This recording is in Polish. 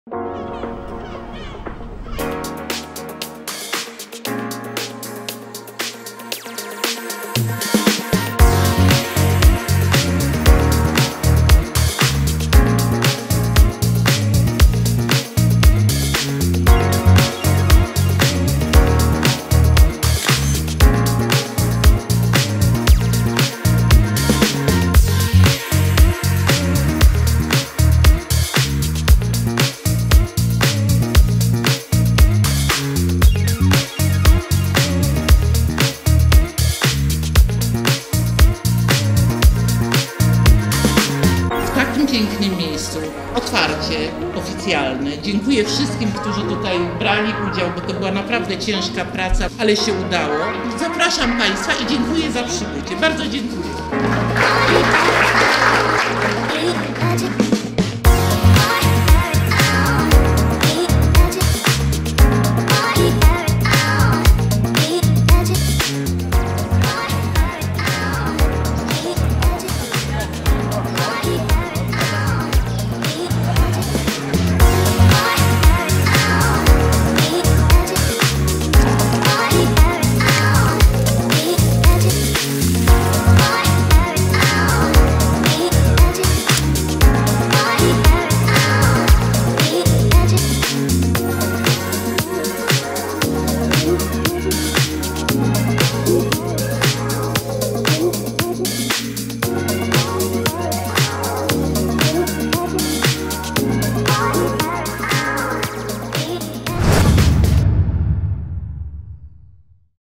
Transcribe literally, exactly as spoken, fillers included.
W pięknym miejscu, otwarcie, oficjalne. Dziękuję wszystkim, którzy tutaj brali udział, bo to była naprawdę ciężka praca, ale się udało. Zapraszam Państwa i dziękuję za przybycie. Bardzo dziękuję.